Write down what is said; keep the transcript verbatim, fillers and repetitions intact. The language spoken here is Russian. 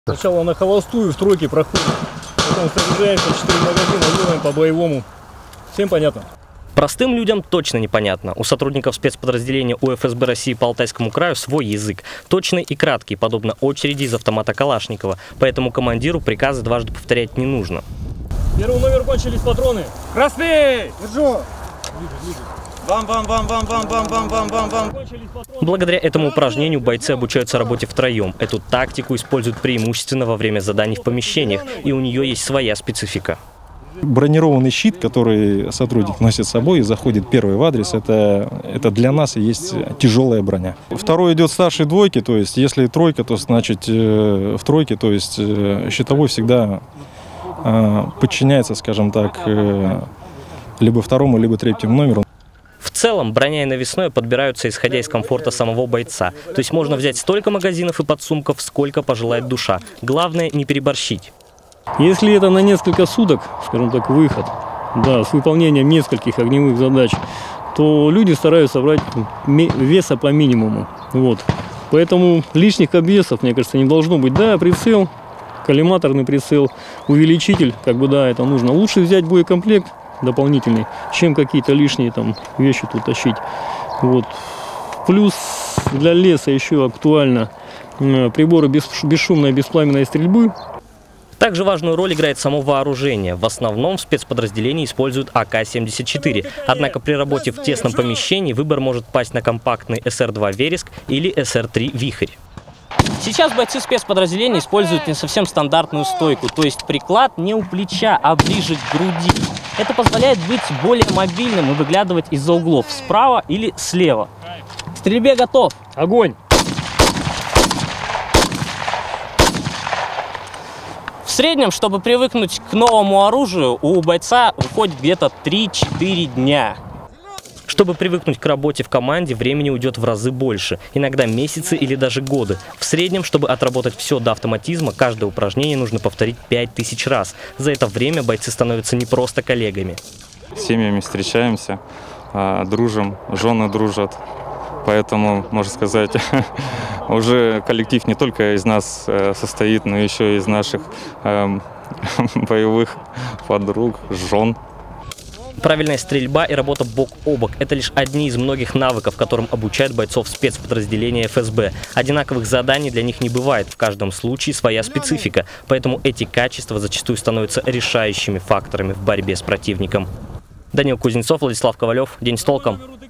Сначала на холостую в тройке проходим, потом заряжаемся, четыре магазина делаем по боевому. Всем понятно? Простым людям точно непонятно. У сотрудников спецподразделения У Эф Эс Бэ России по Алтайскому краю свой язык. Точный и краткий, подобно очереди из автомата Калашникова. Поэтому командиру приказы дважды повторять не нужно. Первый номер, кончились патроны. Красный! Держу! Бам, бам, бам, бам, бам, бам, бам, бам, бам, бам. Благодаря этому упражнению бойцы обучаются работе втроем. Эту тактику используют преимущественно во время заданий в помещениях, и у нее есть своя специфика. Бронированный щит, который сотрудник носит с собой и заходит первый в адрес, это, это для нас и есть тяжелая броня. Второй идет старшей двойки, то есть если тройка, то значит э, в тройке, то есть э, щитовой всегда э, подчиняется, скажем так, э, либо второму, либо третьему номеру. В целом, броня и навесное подбираются исходя из комфорта самого бойца. То есть можно взять столько магазинов и подсумков, сколько пожелает душа. Главное не переборщить. Если это на несколько суток, скажем так, выход, да, с выполнением нескольких огневых задач, то люди стараются брать веса по минимуму. Вот. Поэтому лишних обвесов, мне кажется, не должно быть. Да, прицел, коллиматорный прицел, увеличитель, как бы да, это нужно. Лучше взять боекомплект дополнительный, чем какие-то лишние там вещи тут тащить. Вот. Плюс для леса еще актуально приборы бесшумной беспламенной стрельбы. Также важную роль играет само вооружение. В основном в спецподразделении используют А К семьдесят четыре. Однако при работе в тесном помещении выбор может пасть на компактный Эс Эр два «Вереск» или Эс Эр три «Вихрь». Сейчас бойцы спецподразделения используют не совсем стандартную стойку, то есть приклад не у плеча, а ближе к груди. Это позволяет быть более мобильным и выглядывать из-за углов справа или слева. К стрельбе готов. Огонь! В среднем, чтобы привыкнуть к новому оружию, у бойца уходит где-то три-четыре дня. Чтобы привыкнуть к работе в команде, времени уйдет в разы больше, иногда месяцы или даже годы. В среднем, чтобы отработать все до автоматизма, каждое упражнение нужно повторить пять тысяч раз. За это время бойцы становятся не просто коллегами. С семьями встречаемся, дружим, жены дружат. Поэтому, можно сказать, уже коллектив не только из нас состоит, но еще и из наших боевых подруг, жен. Правильная стрельба и работа бок о бок – это лишь одни из многих навыков, которым обучают бойцов спецподразделения Эф Эс Бэ. Одинаковых заданий для них не бывает, в каждом случае своя специфика, поэтому эти качества зачастую становятся решающими факторами в борьбе с противником. Данил Кузнецов, Владислав Ковалев. День с толком.